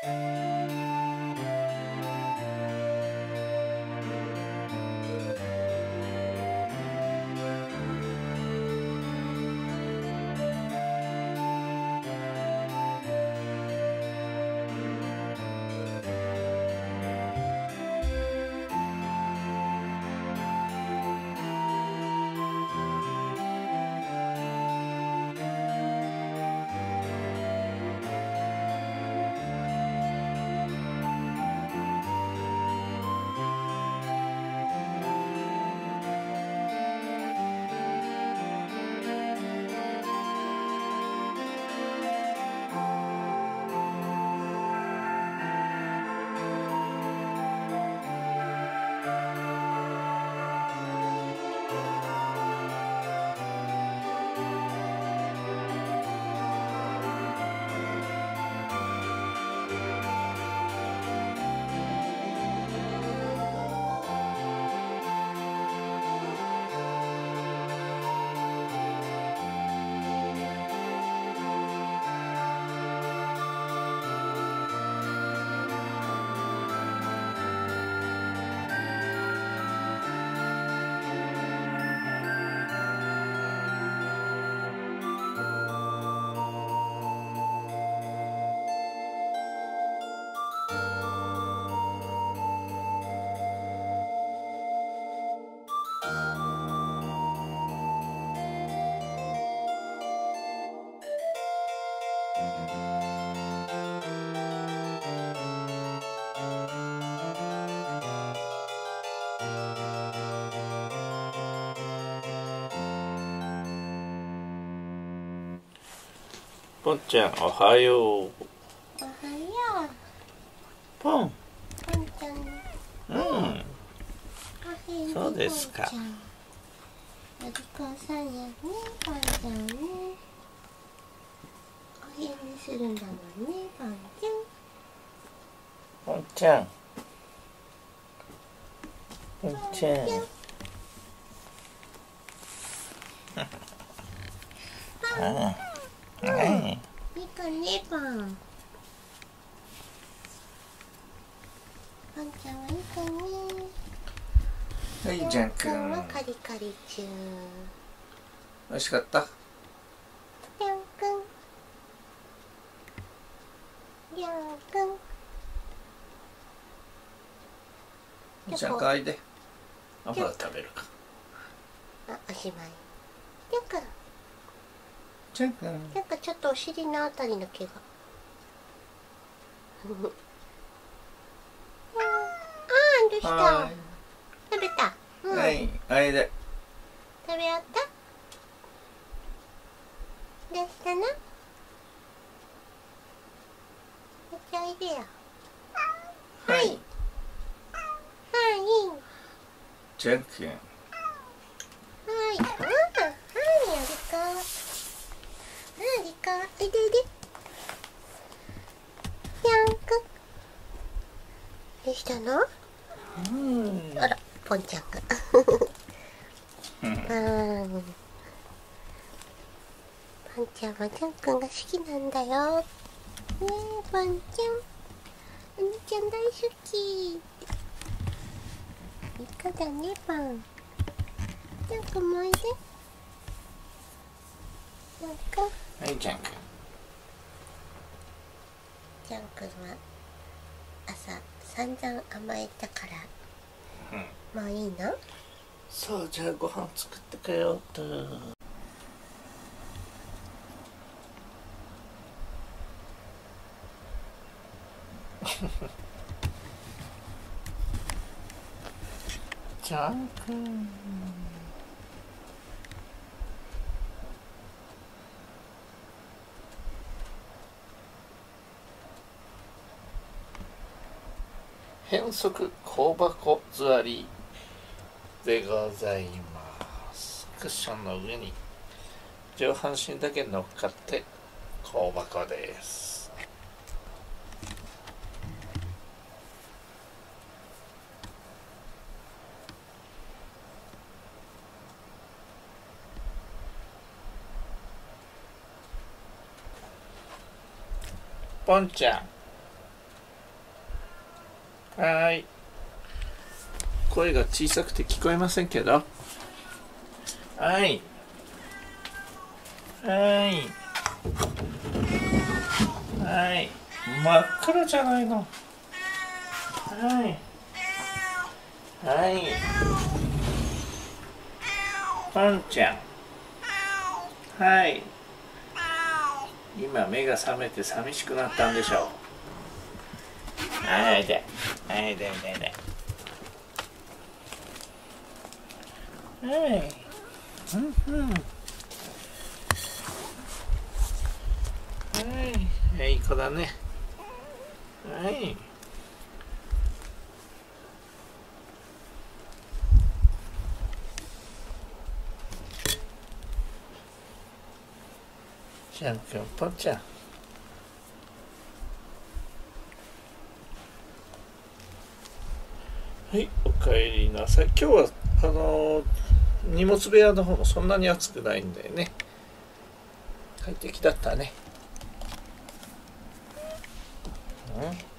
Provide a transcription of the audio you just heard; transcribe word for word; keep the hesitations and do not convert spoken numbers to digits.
ポンちゃん、おはよう。 おはよう。 ポン。 ポンちゃん。 うん。そうですか。 お利口さんやね、ポンちゃんね。お返事するんだもんね、ポンちゃん。 ポンちゃん。ポンちゃん。ああ。はい。 いいかね、ポン。ポンちゃんはいいかね。 はい、ジャン君。 はカリカリ中。 美味しかった。 ジャン君。ジャン君。 ジャン君、あいで。あ、ほら、食べるか。 あ、おしまい。ジャン君。 ジャン君。 なんかちょっとお尻のあたりの毛が。ああ、どうした。食べた。うん、 はい、あいで。 食べ終わった。どうしたの。めっちゃおいでよ。 はい。はい。ジャン君。 はい。ああ、はい、ありがとう。ありがとう。おいでおいで。ジャン君。どうしたの。 うん。 あら、ポンちゃんが。うん。ポンちゃんはジャン君が好きなんだよ。ねえ、ポンちゃん。お兄ちゃん大好き。いかだね、ポン。ジャン君もおいで。ジャン君。 はい、ジャン君。 ジャン君は朝散々甘えたから、うん、もういいの。 そう、じゃあご飯作ってくれよと。ジャン君。変則香箱座りでございます。クッションの上に上半身だけ乗っかって香箱です。ポンちゃん。 はい。声が小さくて聞こえませんけど。はい。はい。はい。真っ暗じゃないの。はい。はい。パンちゃん。はい。今目が覚めて寂しくなったんでしょう。はいで。はいででで。はい。うんうん。はい。いい子だね。はい。チャンピオンポンちゃん。はい、おかえりなさい。今日はあのー、荷物部屋の方もそんなに暑くないんだよね。快適だったね。うん。